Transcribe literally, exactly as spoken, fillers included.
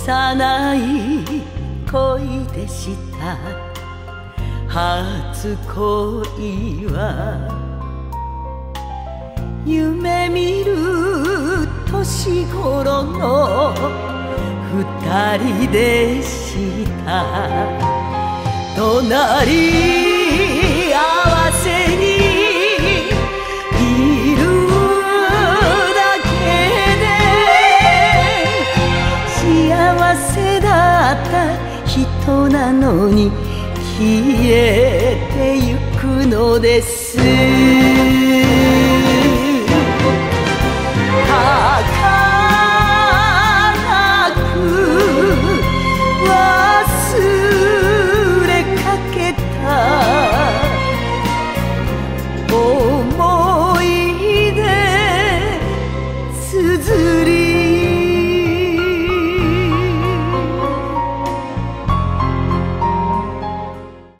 幼い恋でした。初恋は夢見る年頃の二人でした。隣り合わせにいるだけで幸せだった人なのに消えてゆくのです。